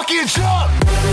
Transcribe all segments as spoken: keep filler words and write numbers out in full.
fucking jump.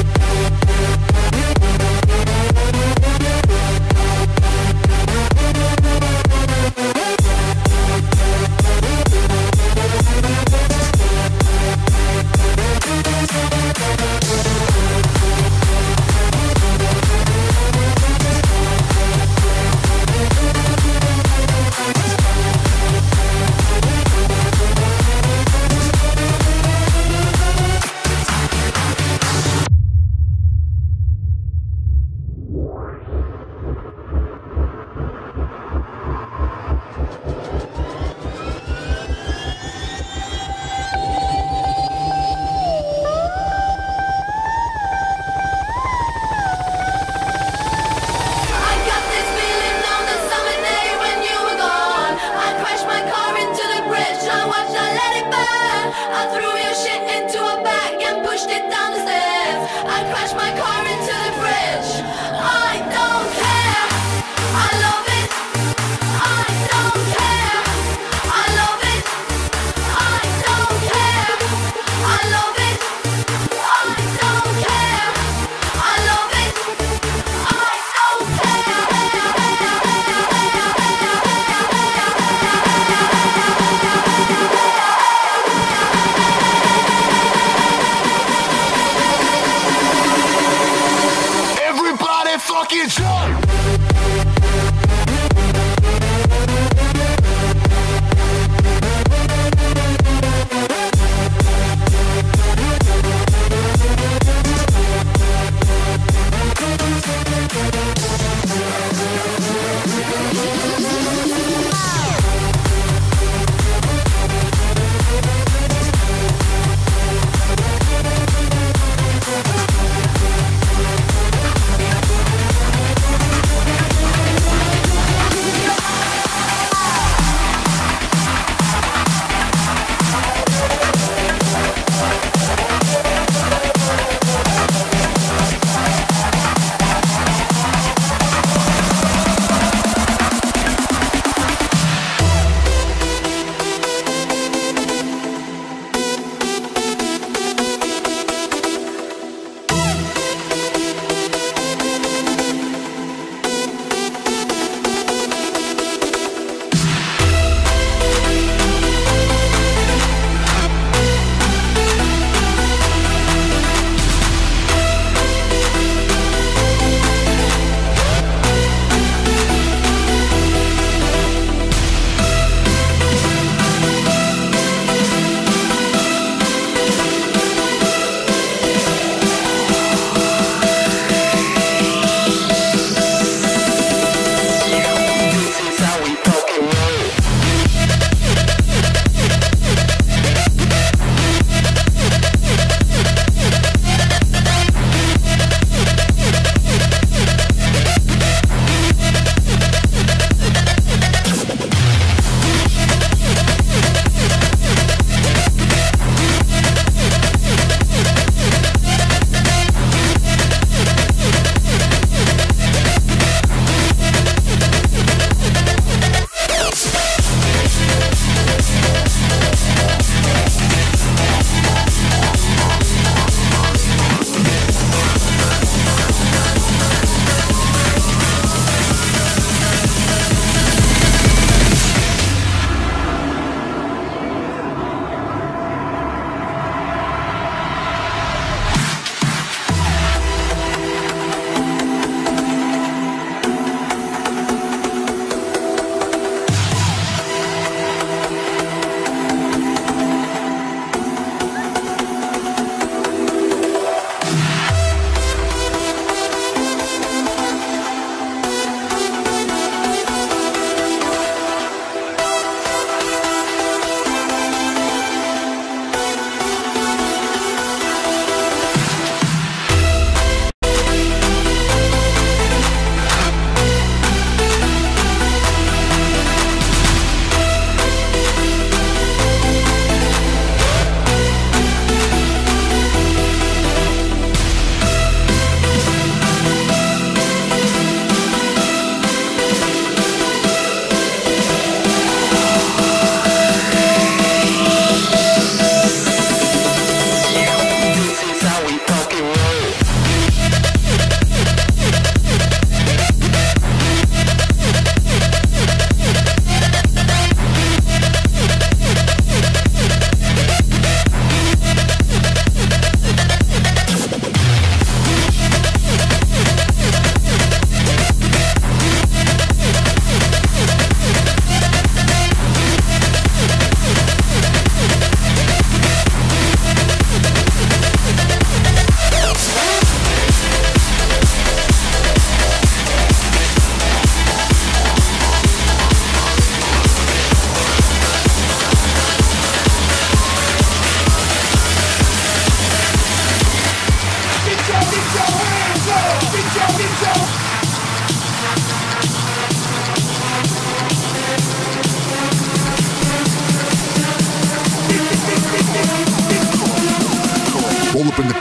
Fucking jump!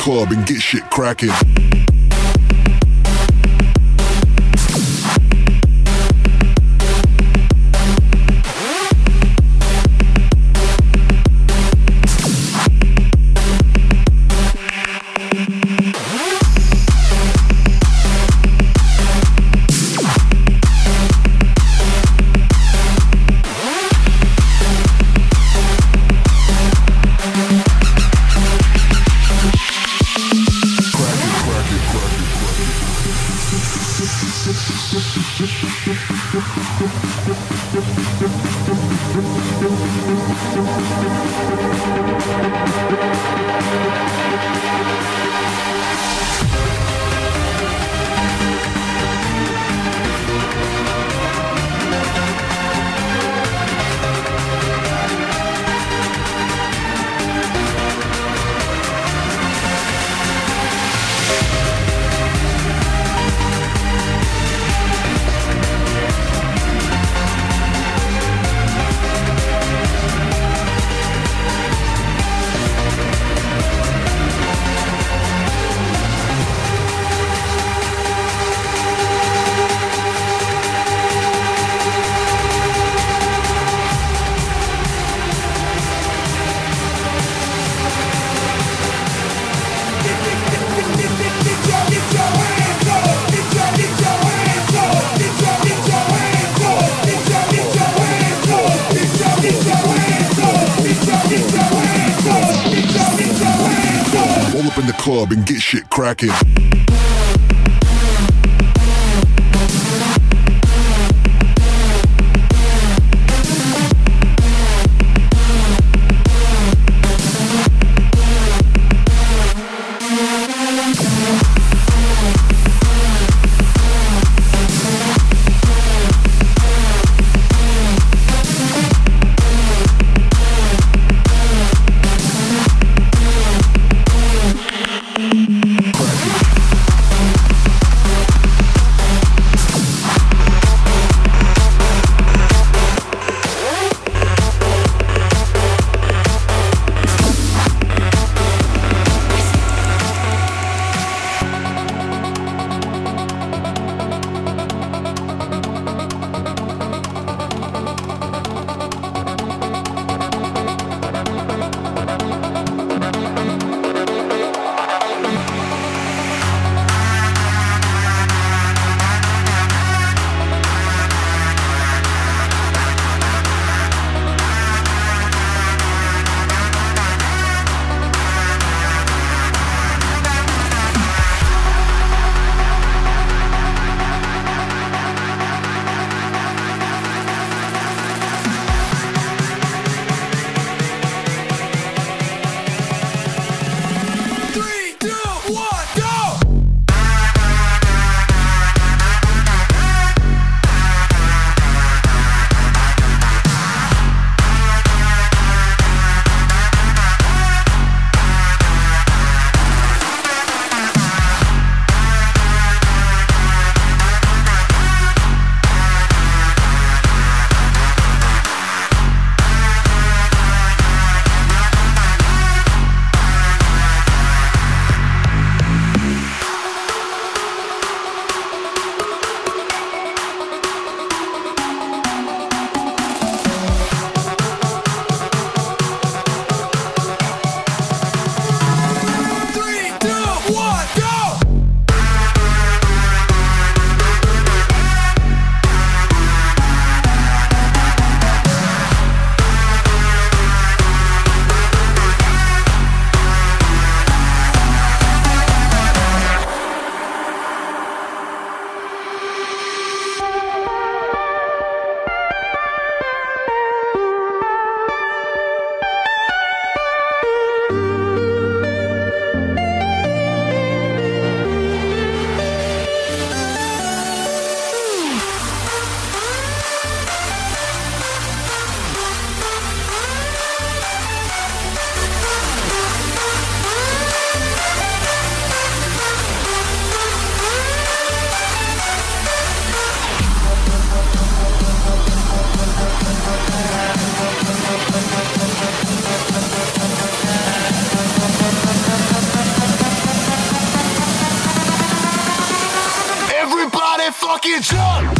club and get shit cracking. Roll up in the club and get shit cracking. Crack it. Everybody fucking jump!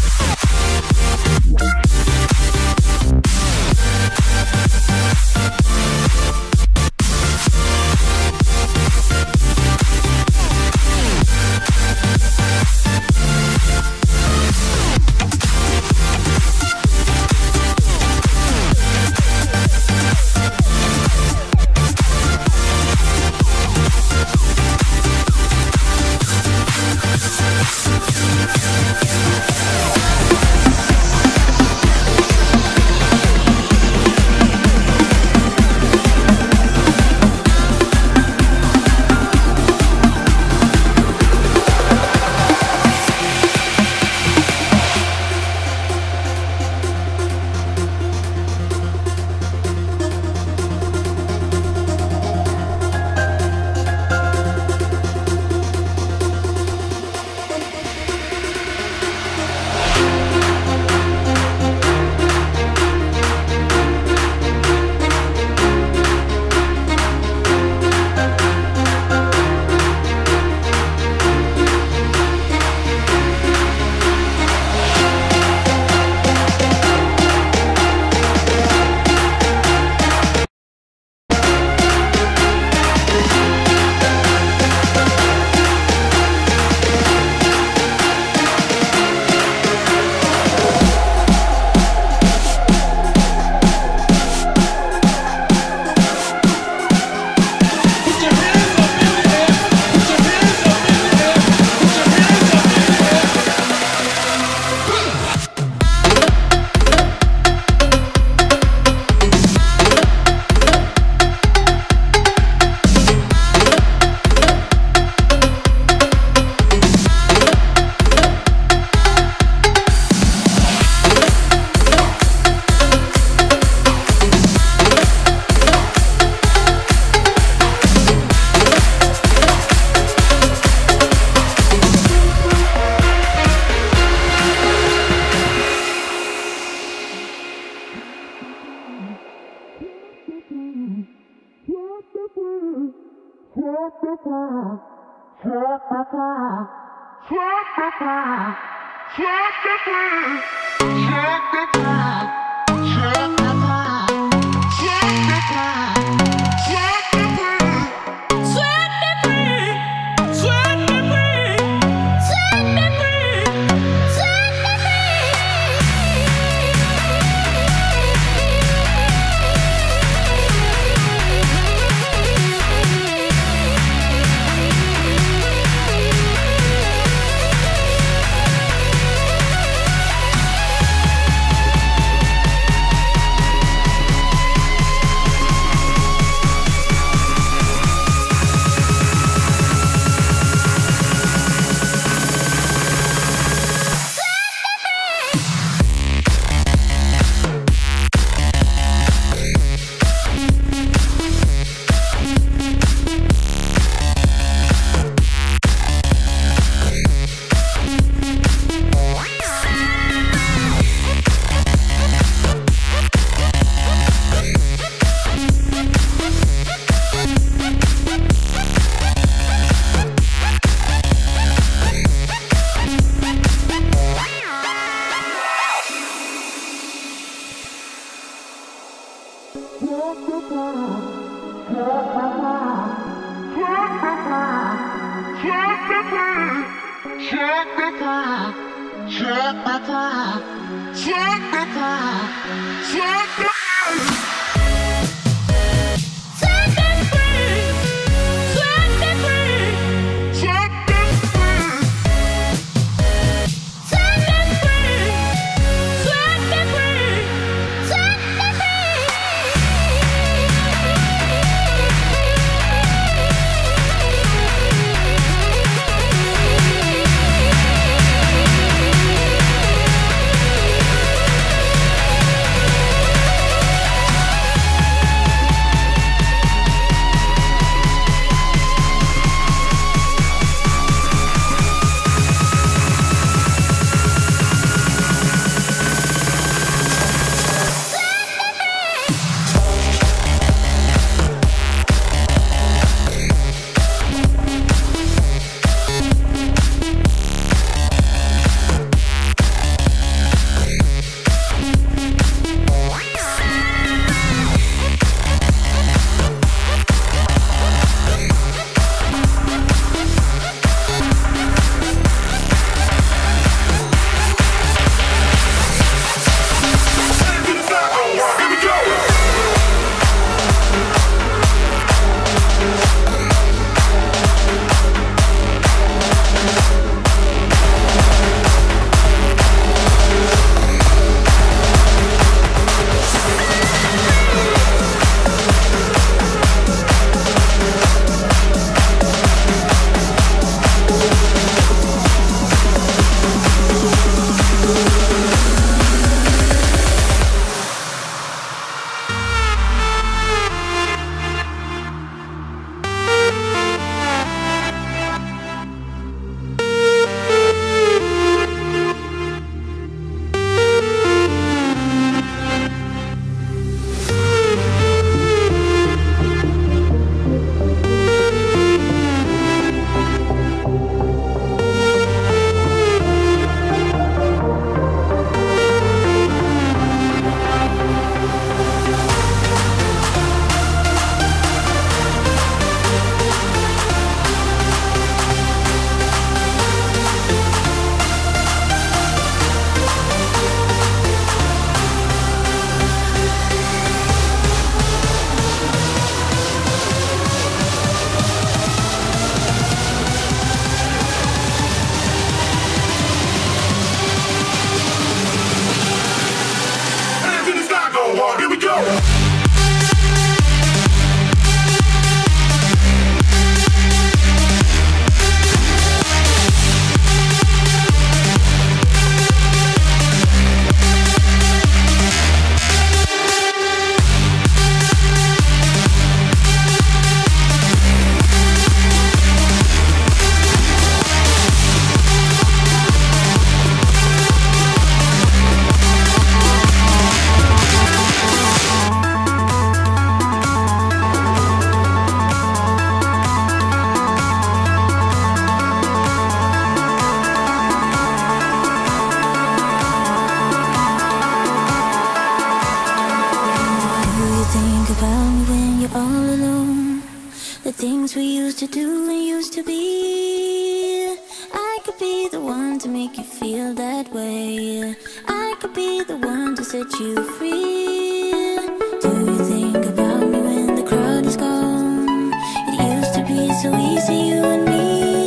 used to do and used to be. I could be the one to make you feel that way. I could be the one to set you free. Do you think about me when the crowd is gone? It used to be so easy, you and me.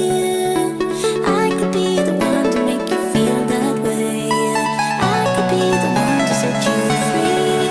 I could be the one to make you feel that way. I could be the one to set you free.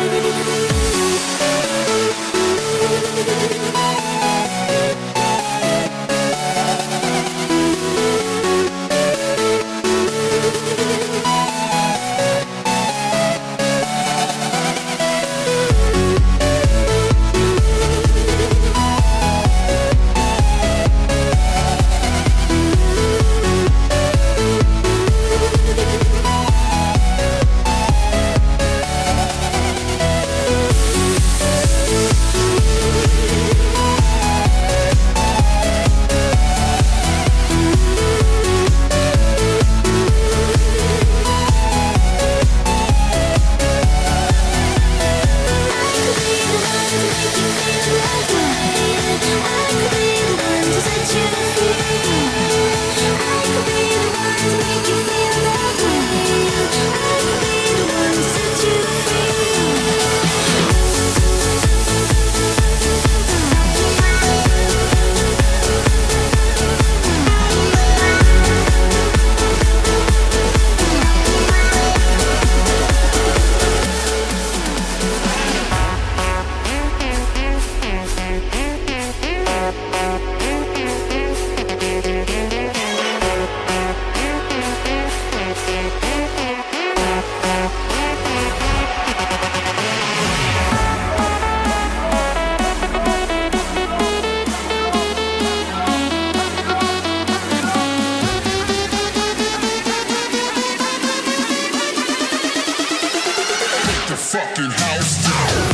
Fucking house down.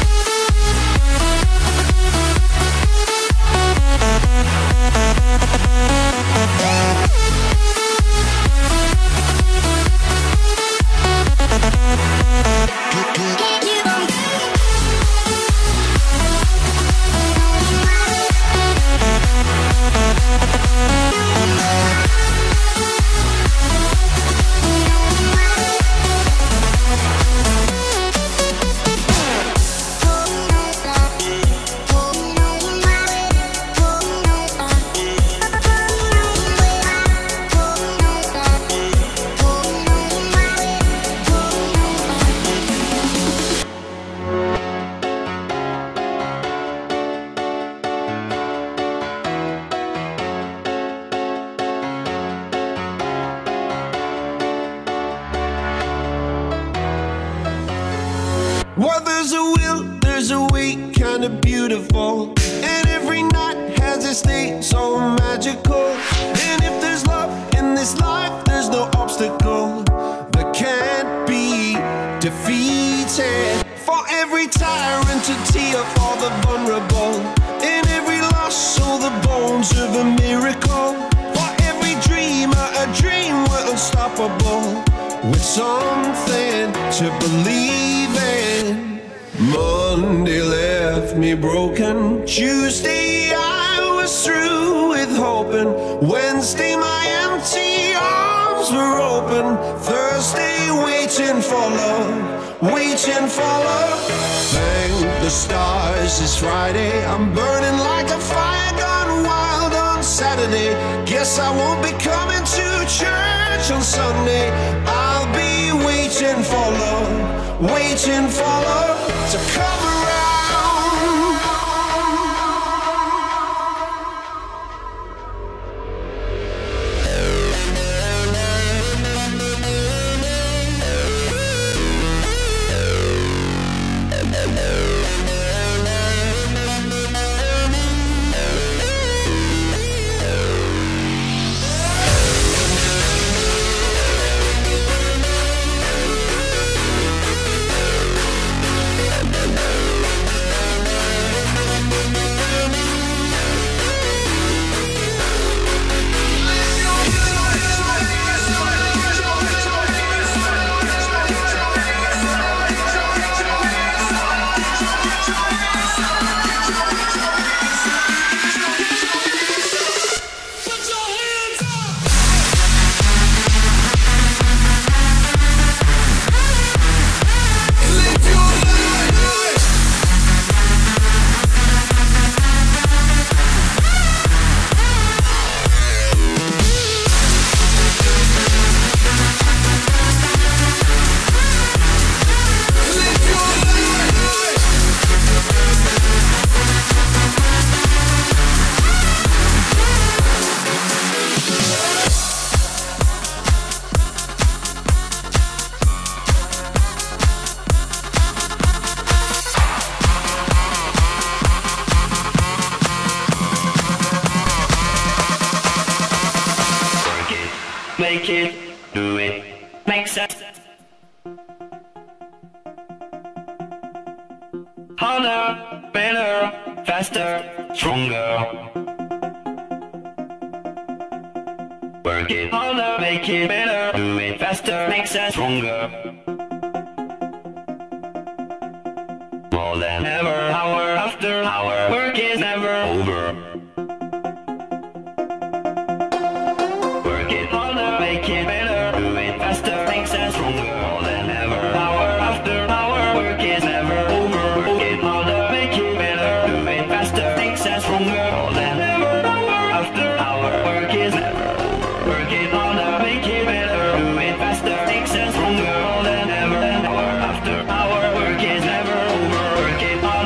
Well, there's a will, there's a way, kinda beautiful. And every night has its day so magical. And if there's love in this life, there's no obstacle that can't be defeated. For every tyrant to tear for the vulnerable. In every loss, so the bones of a miracle. For every dreamer, a dream we're unstoppable. With something to believe in. Monday left me broken. Tuesday I was through with hoping. Wednesday my empty arms were open. Thursday waiting for love, waiting for love. Thank the stars it's Friday. I'm burning like a fire gone wild on Saturday. Guess I won't be coming to church on Sunday. I'll be waiting for love, waiting for love to come around. We'll be right back. do it, makes sense. Harder, better, faster, stronger. Work it harder, make it better, do it faster, makes us stronger. More than ever, hour after hour, work is never over. Work it harder, make it better, do it faster, makes us stronger. More than ever, hour after hour, work is never over. Work it harder, make it better, do it faster, makes us stronger. More than ever, hour after hour, work is never over. Work it harder, make it better, do it faster, makes us stronger. More than ever, hour after hour, work is never over. Work it harder.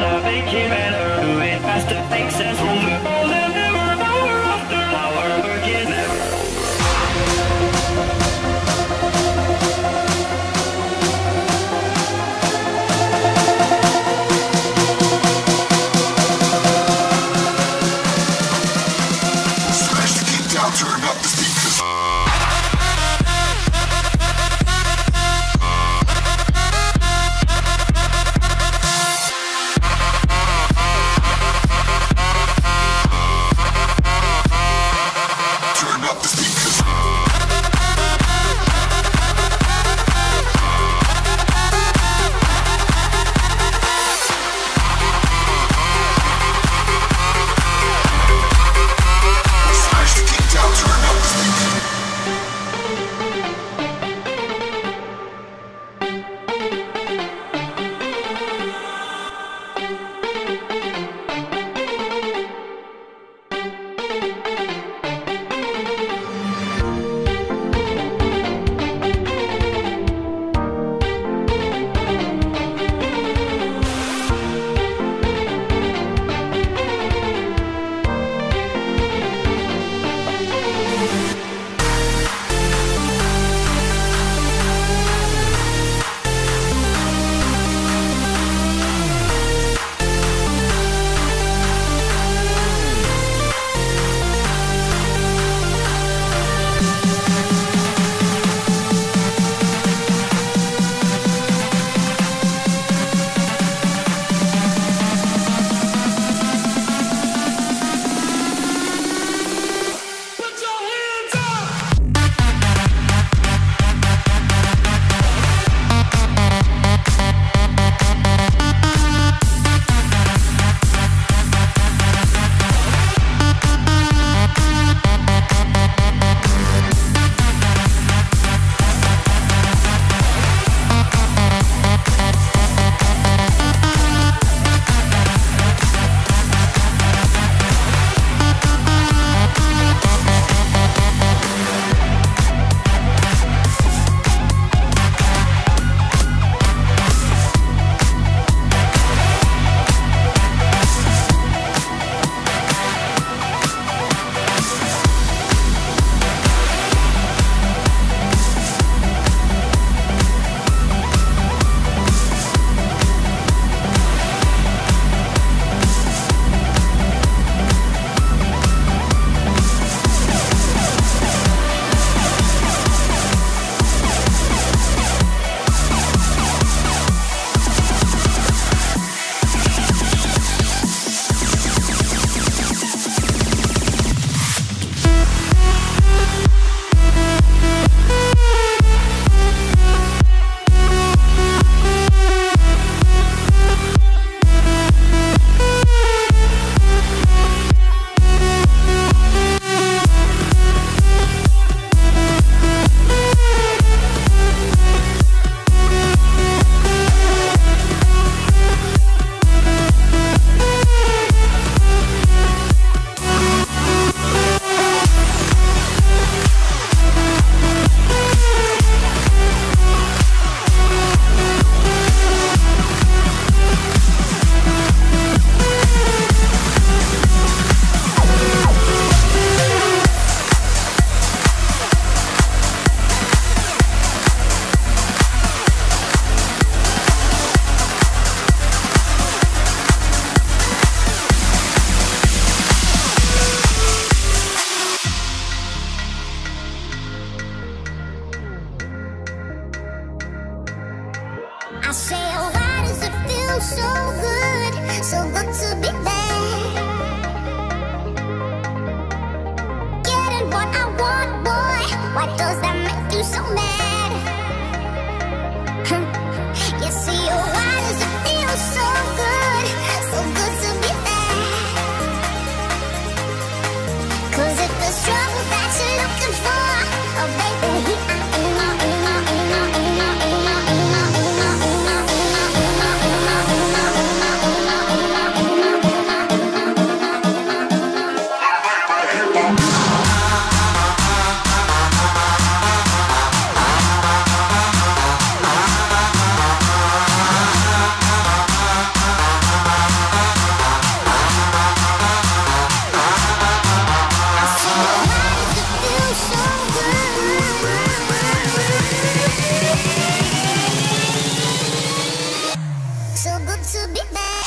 I say, oh, why does it feel so good, so good to be back? Getting what I want, boy, why does that make you so mad? You see, oh, why does it feel so good, so good to be back? 'Cause if there's trouble that you're looking for, oh baby, here I am. So good to be back.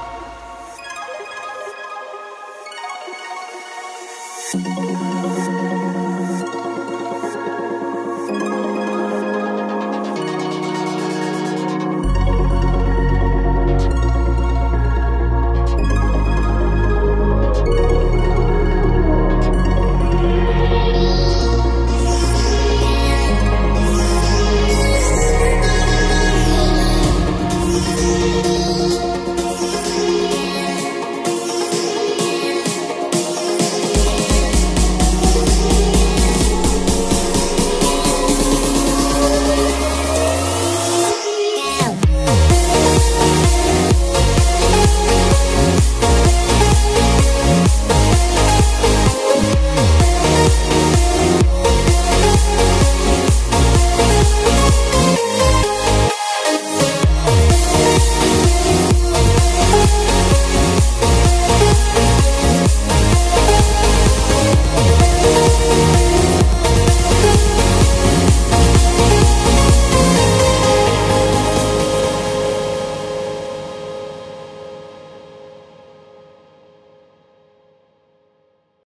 Thank you.